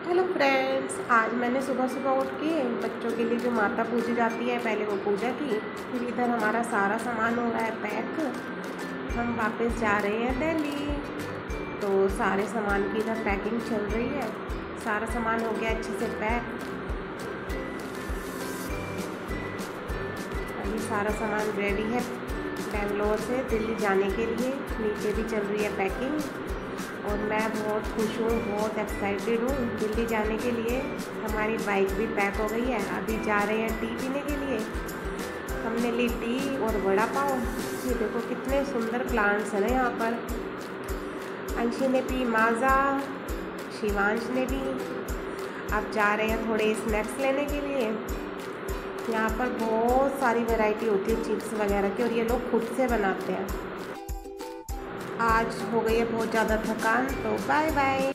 Hello friends, आज मैंने सुबह सुबह उठ के बच्चों के लिए जो माता पूजी जाती है पहले वो पूजा की। फिर इधर हमारा सारा सामान हो रहा है पैक। हम वापस जा रहे हैं दिल्ली, तो सारे सामान की इधर पैकिंग चल रही है। सारा सामान हो गया अच्छे से पैक। अभी सारा सामान रेडी है बेंगलोर से दिल्ली जाने के लिए। नीचे भी चल रही है पैकिंग और मैं बहुत खुश हूँ, बहुत एक्साइटेड हूँ दिल्ली जाने के लिए। हमारी बाइक भी पैक हो गई है। अभी जा रहे हैं टी पीने के लिए। हमने ली टी और वड़ा पाव। ये देखो कितने सुंदर प्लांट्स हैं ना यहाँ पर। अंशी ने पी माज़ा, शिवांश ने भी। अब जा रहे हैं थोड़े स्नैक्स लेने के लिए। यहाँ पर बहुत सारी वैरायटी होती है चिप्स वगैरह की और ये लोग खुद से बनाते हैं। आज हो गई है बहुत ज़्यादा थकान, तो बाय बाय।